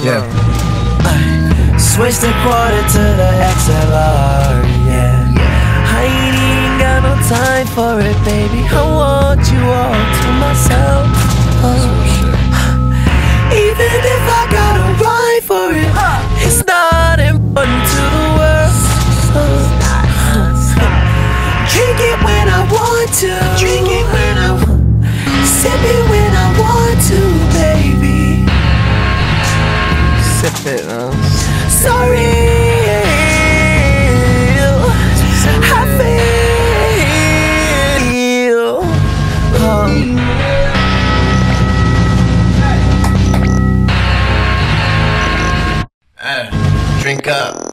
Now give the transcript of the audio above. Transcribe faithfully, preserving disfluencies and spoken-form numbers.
Yeah. Switch the quarter to the X L R, yeah. I ain't even got no time for it, baby. I want you all to myself. uh, Even if I gotta ride for it, it's not important to the world. uh, Drink it when I want to, drink it when I want, sip it when I want to, baby. Sip it, huh? Sorry, I feel. um, uh, drink up.